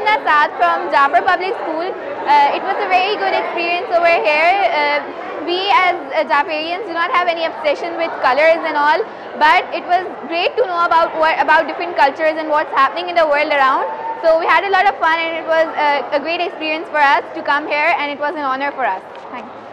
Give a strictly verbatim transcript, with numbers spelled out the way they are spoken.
Asna Saad from Jafar Public School. Uh, it was a very good experience over here. Uh, we as uh, Jafarians do not have any obsession with colors and all, but it was great to know about what, about different cultures and what's happening in the world around. So we had a lot of fun, and it was uh, a great experience for us to come here, and it was an honor for us. Thank you.